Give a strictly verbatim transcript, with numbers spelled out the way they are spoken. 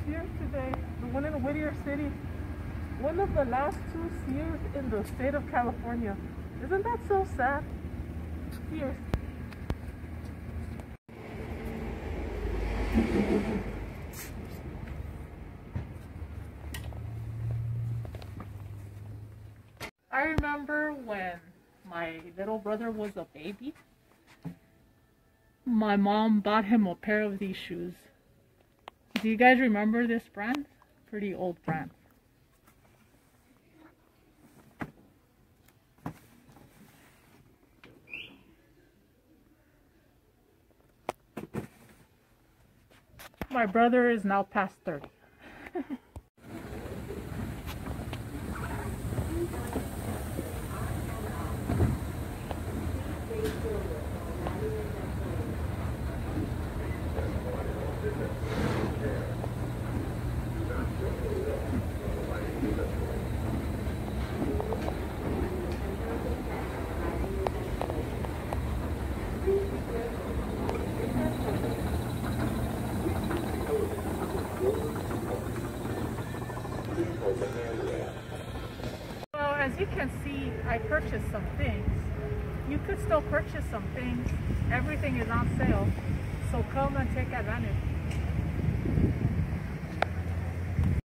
Sears today, the one in Whittier City. One of the last two Sears in the state of California. Isn't that so sad? Sears. I remember when my little brother was a baby, my mom bought him a pair of these shoes. Do you guys remember this brand? Pretty old brand. My brother is now past thirty. Well, as you can see, I purchased some things. You could still purchase some things. Everything is on sale, so come and take advantage.